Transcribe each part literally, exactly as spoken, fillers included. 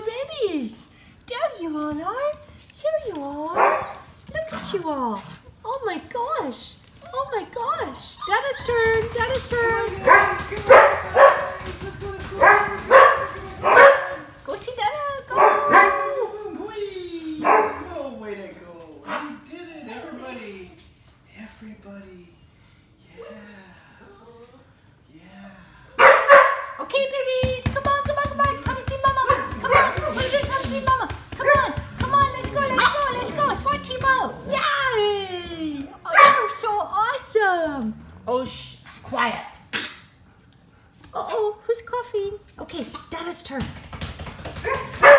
babies. There you all are. Here you are. Look at you all. Oh my gosh. Oh my gosh. Dada's turn. Dada's turn. Go see Dada. Go. Oh, way to go. You did it, everybody. Everybody. Yeah. Yeah. Okay, babies. Come on, come on, come on. Come see Mama. Come on. We're gonna come see Mama. Come on. Come on. Let's go. Let's go. Let's go. Swat Timo. Yay. Oh, you're so awesome. Oh, shh. Quiet. Uh-oh. Who's coughing? Okay, Dada's turn. Come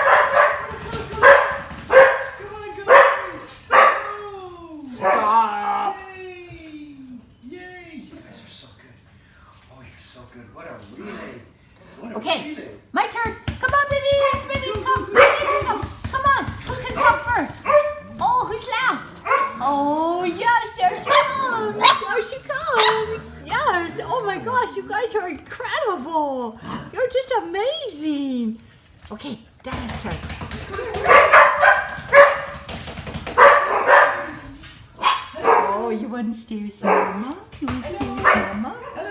on, guys. Oh. Stop. Yay. Yay. You guys are so good. Oh, you're so good. What a relay. What a Okay, relay. my turn. Come on, babies. Babies, come. Babies, come. Come on. Who can come first? Oh, who's last? Oh, yes. There she comes. There she comes. Yes. Oh, my gosh. You guys are incredible. You're just amazing. Okay, Dada's turn. Oh, you want to steer Mama? You want to steer Mama?